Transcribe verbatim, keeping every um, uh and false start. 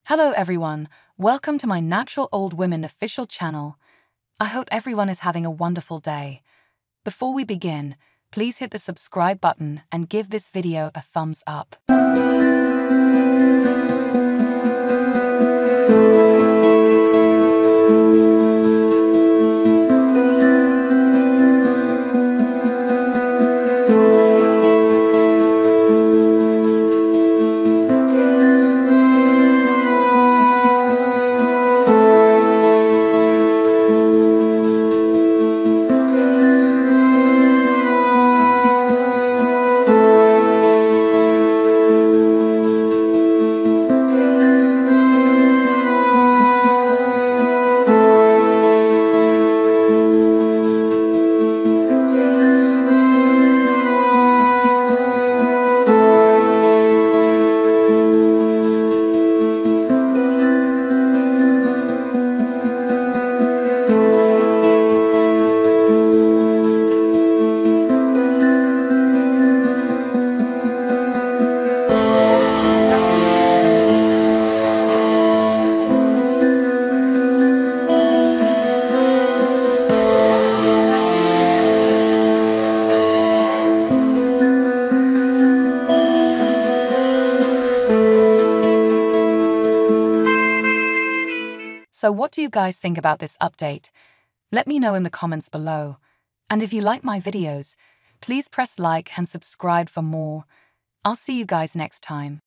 Hello everyone, welcome to my Natural Old Women official channel. I hope everyone is having a wonderful day. Before we begin, please hit the subscribe button and give this video a thumbs up. So what do you guys think about this update? Let me know in the comments below. And if you like my videos, please press like and subscribe for more. I'll see you guys next time.